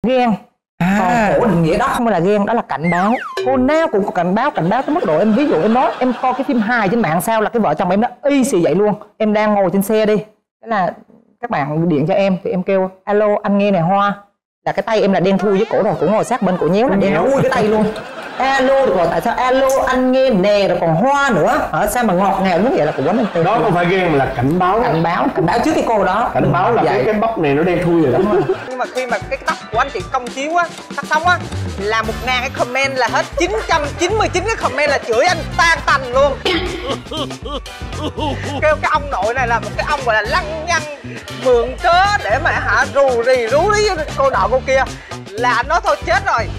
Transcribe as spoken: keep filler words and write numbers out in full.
ghen. À. Còn khổ định nghĩa đó không phải là ghen, đó là cảnh báo. Cô nào cũng có cảnh báo, cảnh báo tới mức độ em ví dụ em nói em coi cái phim hài trên mạng sao là cái vợ chồng em nó y xì vậy luôn. Em đang ngồi trên xe đi, thế là các bạn điện cho em thì em kêu alo anh nghe này Hoa, là cái tay em là đen thui với cổ rồi, cũng ngồi sát bên cổ nhéo là đen thui cái tay luôn. Alo được rồi, tại sao alo anh nghe nè, rồi còn Hoa nữa ở sao mà ngọt ngào như vậy là của quán em. Đó không phải ghen mà là cảnh báo. Cảnh báo, cảnh báo trước cái cô đó. Cảnh báo là cái cái bắp này nó đen thui rồi đó. Nhưng mà khi mà cái tóc của anh chị công chiếu á, phát sóng á, là một ngàn cái comment là hết chín trăm chín mươi chín cái comment là chửi anh tan tành luôn. Kêu cái ông nội này là một cái ông gọi là lăng nhăng, mượn cớ để mà hả rù rì rú lý cô nọ cô kia, là anh nói thôi chết rồi.